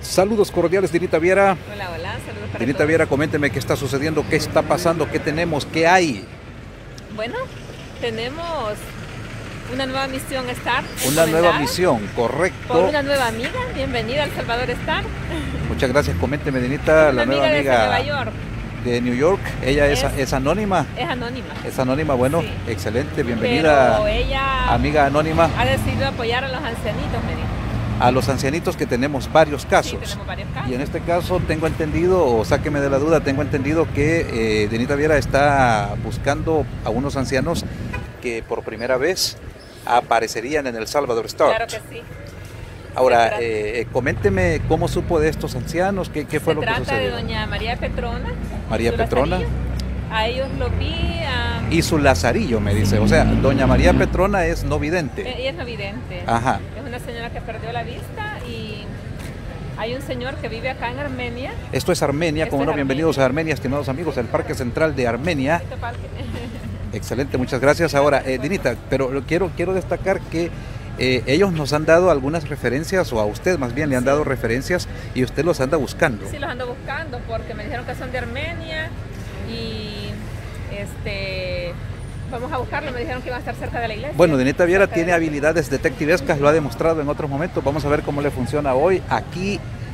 Saludos cordiales, Dinita Viera. Hola, hola, saludos para Dinita todos. Viera, coménteme qué está sucediendo, qué está pasando, qué tenemos, qué hay. Bueno, tenemos una nueva misión Star. Una nueva encomendada misión, correcto. Por una nueva amiga. Bienvenida al Salvador Star. Muchas gracias, coménteme, Dinita, la nueva desde Nueva amiga York. de New York. Ella es anónima. Es anónima. Es anónima, bueno, Sí. excelente, bienvenida, Pero ella amiga anónima, ha decidido apoyar a los ancianitos, me dijo. a los ancianitos que tenemos varios casos. Sí, tenemos varios casos. Y en este caso tengo entendido, o sáqueme de la duda, tengo entendido que Dinita Viera está buscando a unos ancianos que por primera vez aparecerían en el Salvador Star. Claro que sí. Ahora, coménteme cómo supo de estos ancianos, qué fue lo que Se trata de sucedió. doña María Petrona. María su Petrona. Lazarillo. A ellos los vi. Y su Lazarillo, me dice. O sea, doña María Petrona es no vidente. Ella es no vidente. Ajá. Es una señora que perdió la vista y hay un señor que vive acá en Armenia. Esto es Armenia, Esto como es no, bienvenidos a Armenia. Armenia, estimados amigos, el Parque Central de Armenia. Este parque. Excelente, muchas gracias. Ahora, Dinita, pero quiero destacar que ellos nos han dado algunas referencias, o a usted más bien le han dado referencias, y usted los anda buscando. Sí, los ando buscando porque me dijeron que son de Armenia y vamos a buscarlo. Me dijeron que iban a estar cerca de la iglesia. Bueno, Dinita Viera Cerca de tiene la- habilidades detectivescas, lo ha demostrado en otros momentos. Vamos a ver cómo le funciona hoy aquí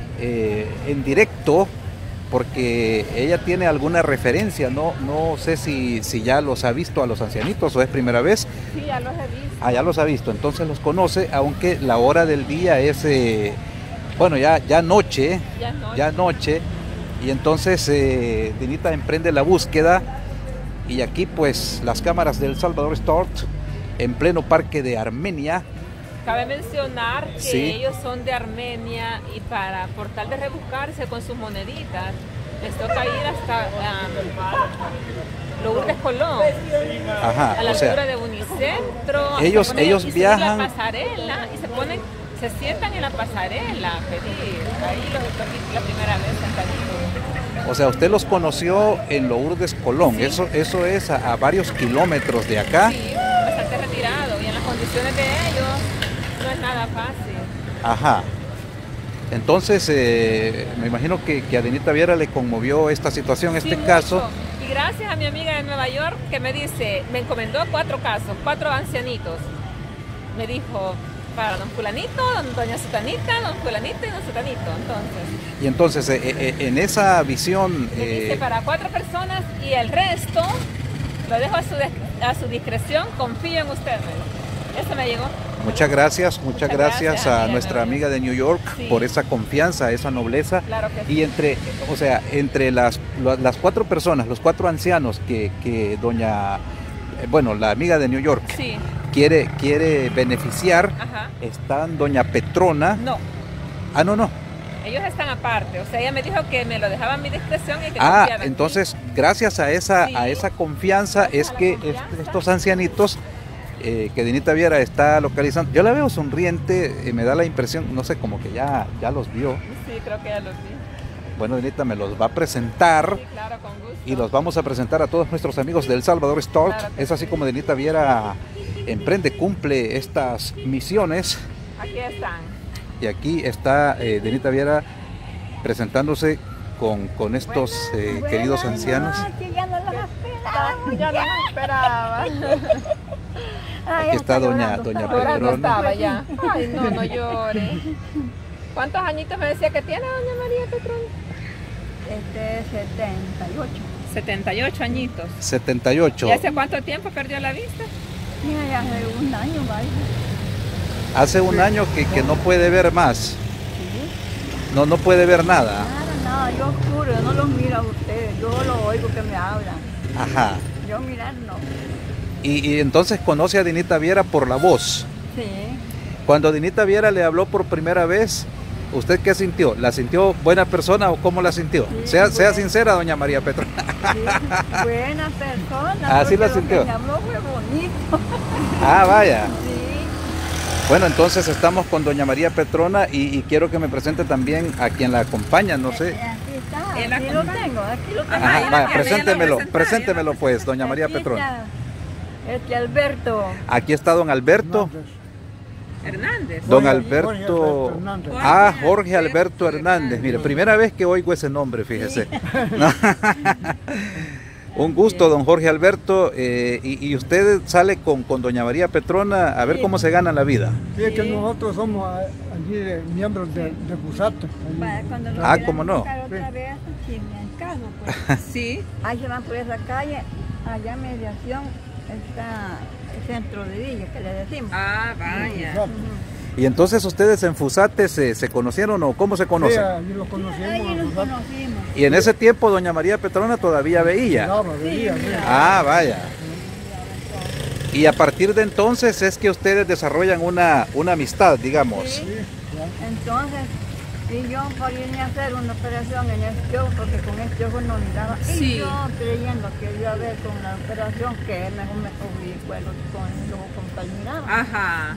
en directo, porque ella tiene alguna referencia. No sé si ya los ha visto a los ancianitos o es primera vez. Sí, ya los he visto. Ah, ya los ha visto, entonces los conoce, aunque la hora del día es, bueno, ya noche, Ya no. ya noche, y entonces Dinita emprende la búsqueda, y aquí pues las cámaras del Salvador Start en pleno parque de Armenia. Cabe mencionar que Sí. ellos son de Armenia y por tal de rebuscarse con sus moneditas, les toca ir hasta Lourdes Colón, Ajá, a la o sea, altura de Unicentro. ellos- se ponen ellos y subir viajan- la pasarela y se sientan en la pasarela a pedir. Ahí los vi la primera vez sentaditos. o sea, usted los conoció en Lourdes Colón, Sí. eso es a varios kilómetros de acá. Sí, bastante retirado y en las condiciones de ellos no es nada fácil. Ajá. Entonces, me imagino que a Dinita Viera le conmovió esta situación, Sí, este mucho. caso. Y gracias a mi amiga de Nueva York que me dice, me encomendó 4 casos, 4 ancianitos. Me dijo, para don fulanito, doña sutanita, don fulanito y don sutanito. Entonces, Y entonces, en esa visión, me dice para 4 personas y el resto lo dejo a su discreción, confío en usted. me dijo. Eso me llegó. muchas gracias Muchas gracias, a amiga nuestra de amiga de New York Sí. por esa confianza, esa nobleza. Claro que sí. Y entre las 4 personas, los 4 ancianos que doña, bueno, la amiga de New York Sí, quiere beneficiar, ajá. están doña Petrona. No, Ah, no. ellos están aparte. O sea, ella me dijo que me lo dejaba a mi discreción y que Ah, confiaba en mí. entonces, gracias a esa Sí. confianza es Gracias a la que confianza. estos ancianitos que Dinita Viera está localizando, yo la veo sonriente, me da la impresión, no sé, como que ya los vio. Sí, creo que ya los vi. Bueno, Dinita me los va a presentar Sí, claro, con gusto. y los vamos a presentar a todos nuestros amigos del Salvador Start. Claro que Es así sí. como Dinita Viera emprende, cumple estas misiones, Aquí están. y aquí está Dinita Viera presentándose con estos queridos ancianos. Ya no los esperaba. Ya no me esperaba. Aquí está doña Llorando Petrona. estaba ya. Ay, no llore. ¿Cuántos añitos me decía que tiene doña María Petrón? 78. 78 añitos. 78. ¿Y hace cuánto tiempo perdió la vista? Mira, ya hace un año, vaya. Hace un año que no puede ver más. Sí. No puede ver nada. Nada, yo oscuro, yo no los miro a ustedes, yo los oigo que me hablan. Ajá. Yo mirar no. Y entonces conoce a Dinita Viera por la voz. Sí. Cuando Dinita Viera le habló por primera vez, ¿usted qué sintió? ¿La sintió buena persona o cómo la sintió? Sí, Sea buena. sincera, doña María Petrona. Sí, buena persona. Ah, sí la porque lo sintió. que me habló fue bonito. Ah, vaya. Sí. Bueno, entonces estamos con doña María Petrona y quiero que me presente también a quien la acompaña, no sé. Aquí está, Él aquí lo tengo, aquí lo tengo. Ajá, Ajá, ya vaya, lo preséntemelo, presenté, preséntemelo ya lo pues, doña María Aquí Petrona. está Alberto. Aquí está don Alberto. Hernández. Don Jorge Alberto. Hernández. Ah, Jorge Alberto Hernández. Mire, primera vez que oigo ese nombre, fíjese. No. Un gusto, don Jorge Alberto. Y usted sale con doña María Petrona a ver cómo se gana la vida. Sí, es que nosotros somos allí miembros de FUSAT. Cuando nos Ah, quieran ¿cómo no? buscar otra vez, sí, me encargo, pues. Sí. Ahí se van por esa calle, allá en mediación está el centro de Villa, que le decimos. Ah, vaya. Y entonces ustedes en Fusate se conocieron o cómo se Sí, conocen. allí lo conocimos. Ahí nos FUSAT. conocimos. Y en ese tiempo doña María Petrona todavía veía. Miraba, veía, sí. Ah, vaya. Y a partir de entonces es que ustedes desarrollan una amistad, digamos. Sí. Sí, ya. Entonces, y yo por irme a hacer una operación en este ojo, porque con este ojo no miraba. Sí. Y yo creyendo que iba a ver con la operación que mejor me cubrí con el ojo con que miraba. Ajá.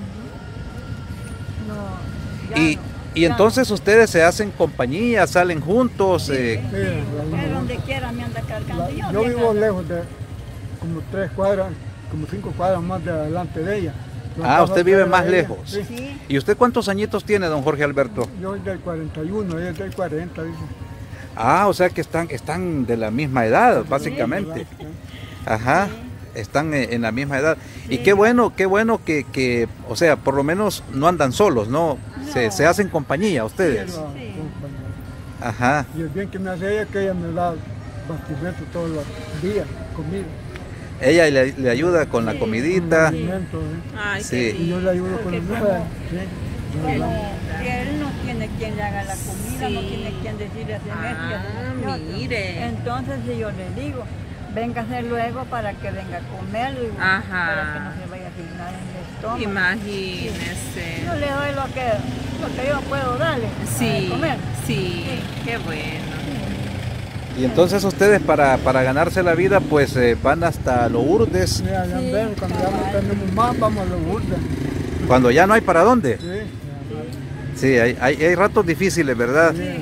No, ya Y, no, y ya entonces ustedes se hacen compañía, salen juntos. no. Sí, Él donde quiera me anda cargando. yo vivo lejos de como 3 cuadras, como 5 cuadras más de adelante de ella. Yo Ah, paso usted vive atrás de más ella. lejos. Sí. Sí, ¿Y usted cuántos añitos tiene, don Jorge Alberto? Yo soy del 41, ella es del 40, dice. Ah, o sea que están de la misma edad, básicamente. Sí. Ajá, están en la misma edad. Y qué bueno que, o sea, por lo menos no andan solos, ¿no? Se hacen compañía ustedes. Sí, la Sí. compañía. Ajá. Y el bien que me hace ella es que ella me da bastimento todos los días, comida. Ella le ayuda con la comidita. Alimento, Ay, Sí. qué Y yo lindo. le ayudo con Porque el como- mujer. Sí. que él no tiene quien le haga la comida, no Sí. tiene quien decirle hacer esto y hacer Ah, aquello. mire. Entonces si yo le digo, véngase luego para que venga a comer y Ajá. para que no se vaya a asignar en el estómago. Imagínese. Yo le doy lo que yo puedo darle Sí, para comer. sí, qué bueno. Y entonces ustedes para ganarse la vida pues van hasta Lourdes Mira, ya Sí, ven, cuando ya no cabal. tenemos más, vamos a los burdes. cuando ya no hay para dónde. Sí, Sí, hay ratos difíciles, ¿verdad? sí,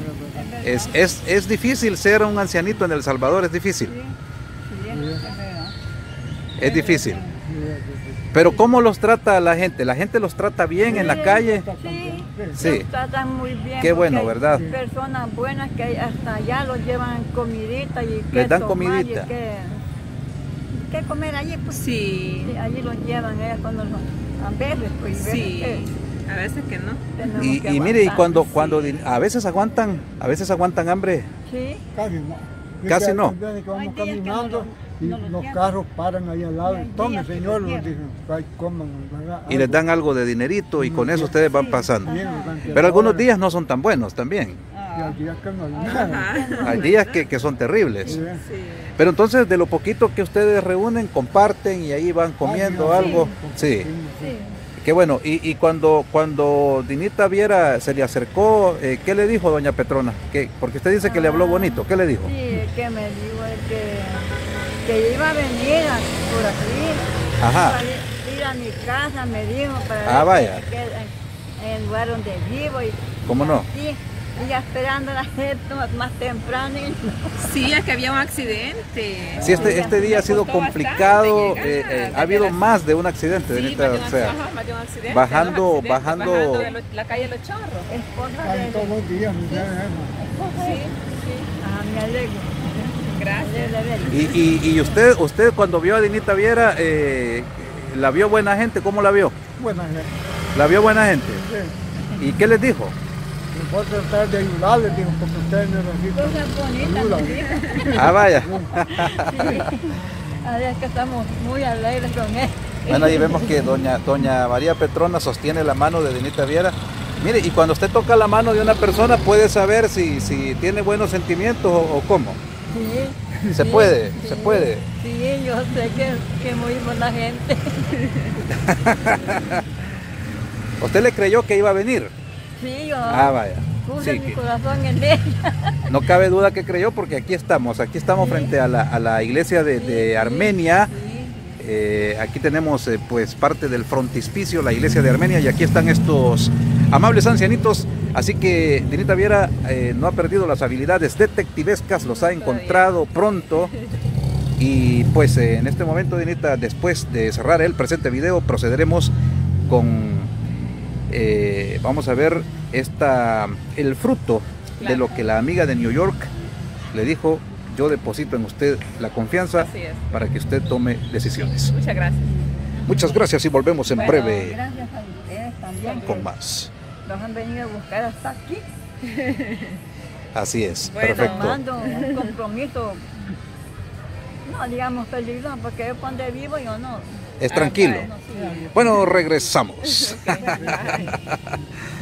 Es difícil ser un ancianito en El Salvador, es difícil. Sí, es verdad. Es difícil. sí, Pero ¿cómo los trata la gente? ¿La gente los trata bien en la Sí. calle? Sí, Sí. los tratan muy bien. Qué bueno, porque hay ¿verdad? Personas buenas que hasta allá los llevan comidita y que Les dan tomar comidita. y que comer allí, pues Sí, sí, allí los llevan ellas cuando los a veces, pues y veces sí. que A veces que no. tenemos Y, que y mire, y aguantar. cuando a veces aguantan hambre. Sí, casi no. Casi Que no. hay veces que Hay vamos días que caminando no y lo los llevan. carros paran ahí al lado. Y hay Tome, días que señor, lo nos llevan. dicen, ay, coman, ¿verdad? Y les dan algo de dinerito y con eso ustedes van pasando. Bien, nos dan Pero algunos $10. días no son tan buenos también. Y al día que no hay nada. Ajá. Hay días que son terribles. Sí. Sí. Pero entonces de lo poquito que ustedes reúnen, comparten y ahí van comiendo Ay, algo. Sí, sí. qué bueno. Y cuando Dinita Viera se le acercó, ¿qué le dijo doña Petrona? Porque usted dice que le habló bonito. ¿Qué le dijo? Sí, que me dijo que iba a venir por aquí. Ajá. Para ir a mi casa, me dijo, para Ah, vaya. en el lugar donde vivo. Y, ¿Cómo no? Sí, y ya esperando a la gente más temprano. Y Sí, es que había un accidente. Sí, este día ha sido Me costó complicado. bastante llegar, Ha habido desde las- más de un accidente, Sí, Dinita. más de O sea, más de un accidente. bajando- dos accidentes, bajando- de la calle Los Chorros. esposa Casi de todos los días, me dicen eso. Sí, sí. Ajá, me alegro. Gracias. Me alegro de verla. y usted cuando vio a Dinita Viera, ¿la vio buena gente? ¿Cómo la vio? Buena gente. ¿La vio buena gente? Sí. ¿Y qué les dijo? Les voy a tratar de ayudarles, digo, porque ustedes necesitan Cosas bonitas, ayuda. nos dijo. Ah, vaya. Sí. Así es que estamos muy alegres con él. Bueno, ahí vemos que doña María Petrona sostiene la mano de Dinita Viera. Mire, y cuando usted toca la mano de una persona puede saber si tiene buenos sentimientos o cómo. Sí. Se sí, puede, sí. se puede. Sí, yo sé que muy buena gente. ¿Usted le creyó que iba a venir? Sí, yo Ah, vaya. puse Sí, mi que corazón en ella. no cabe duda que creyó porque aquí estamos frente a la iglesia de Armenia. Sí, Aquí tenemos pues parte del frontispicio, la iglesia de Armenia, y aquí están estos amables ancianitos. Así que Dinita Viera no ha perdido las habilidades detectivescas, los ha encontrado pronto. Y pues en este momento, Dinita, después de cerrar el presente video, procederemos con vamos a ver el fruto de lo que la amiga de New York le dijo. Yo deposito en usted la confianza para que usted tome decisiones. Muchas gracias. Muchas gracias y volvemos en breve Gracias a ustedes también. con que más. Los han venido a buscar hasta aquí. Así es, Bueno, perfecto. Tomando un compromiso, no digamos peligroso, porque yo cuando vivo yo no. Es tranquilo. Vale. No, sí. Bueno, regresamos. Ok, bye.